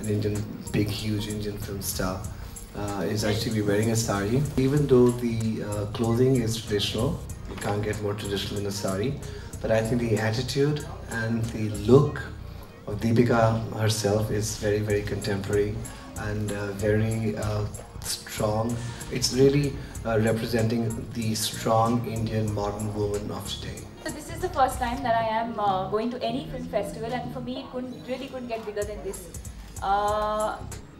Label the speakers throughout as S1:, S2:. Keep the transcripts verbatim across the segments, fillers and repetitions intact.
S1: an Indian, big, huge Indian film star, uh, is actually wearing a sari. Even though the uh, clothing is traditional, you can't get more traditional in a sari, but I think the attitude and the look of Deepika herself is very, very contemporary and uh, very uh, strong. It's really uh, representing the strong Indian modern woman of today.
S2: So this is the first time that I am uh, going to any film festival, and for me it couldn't, really couldn't get bigger than this. Uh,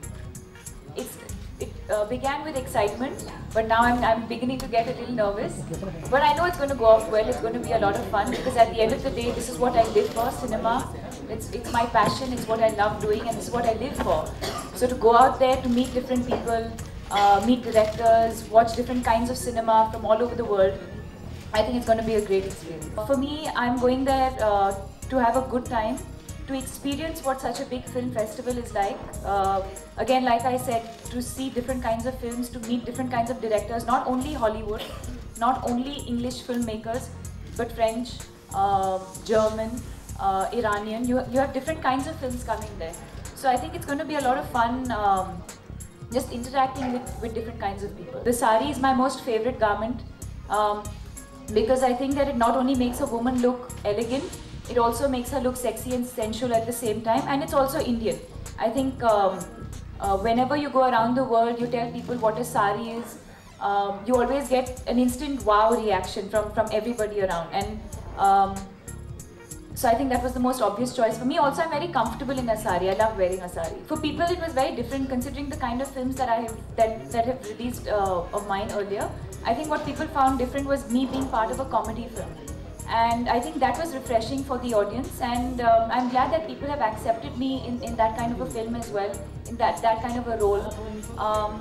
S2: it's, it uh, began with excitement, but now I'm, I'm beginning to get a little nervous. But I know it's going to go off well, it's going to be a lot of fun, because at the end of the day this is what I live for, cinema. It's, it's my passion, it's what I love doing, and this is what I live for. So to go out there to meet different people, uh, meet directors, watch different kinds of cinema from all over the world, I think it's going to be a great experience. For me, I'm going there uh, to have a good time, to experience what such a big film festival is like. Uh, again, like I said, to see different kinds of films, to meet different kinds of directors, not only Hollywood, not only English filmmakers, but French, uh, German, uh, Iranian. You, you have different kinds of films coming there. So I think it's going to be a lot of fun um, just interacting with, with different kinds of people. The sari is my most favorite garment. Um, because I think that it not only makes a woman look elegant, it also makes her look sexy and sensual at the same time, and it's also Indian. I think um, uh, whenever you go around the world, you tell people what a sari is, um, you always get an instant wow reaction from, from everybody around. And um, so I think that was the most obvious choice for me. Also, I'm very comfortable in a sari. I love wearing a sari. For people, it was very different considering the kind of films that I have that, that have released uh, of mine earlier. I think what people found different was me being part of a comedy film. And I think that was refreshing for the audience, and um, I'm glad that people have accepted me in, in that kind of a film as well, in that, that kind of a role. Um,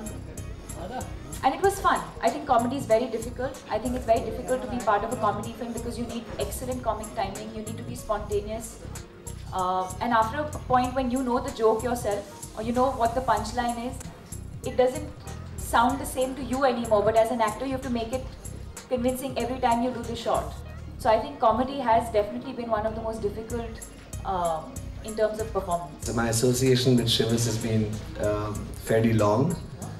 S2: and it was fun. I think comedy is very difficult. I think it's very difficult to be part of a comedy film because you need excellent comic timing, you need to be spontaneous. Uh, and after a point when you know the joke yourself, or you know what the punchline is, it doesn't sound the same to you anymore, but as an actor you have to make it convincing every time you do the shot. So I think comedy has definitely been one of the most difficult uh, in terms of performance.
S1: So my association with Shivas has been um, fairly long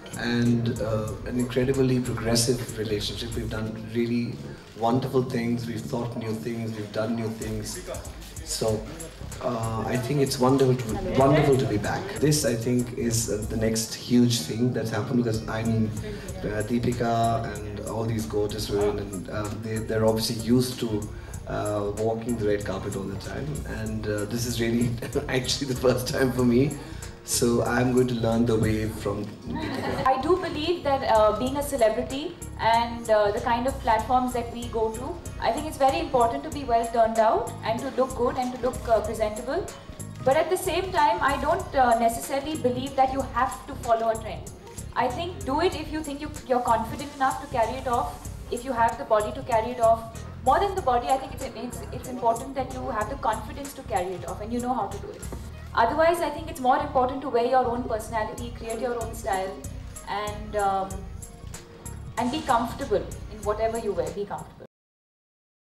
S1: and uh, an incredibly progressive relationship. We've done really wonderful things, we've thought new things, we've done new things. So uh, I think it's wonderful to, wonderful to be back. This, I think, is uh, the next huge thing that's happened, because I mean, uh, Deepika and all these gorgeous women, and uh, they, they're obviously used to uh, walking the red carpet all the time, and uh, this is really actually the first time for me. So I'm going to learn the way from Deepika.
S2: I do believe that uh, being a celebrity and uh, the kind of platforms that we go to, I think it's very important to be well turned out and to look good and to look uh, presentable. But at the same time, I don't uh, necessarily believe that you have to follow a trend. I think do it if you think you, you're confident enough to carry it off, if you have the body to carry it off. More than the body, I think it's, it's, it's important that you have the confidence to carry it off and you know how to do it. Otherwise, I think it's more important to wear your own personality, create your own style, and um, and be comfortable in whatever you wear. Be comfortable.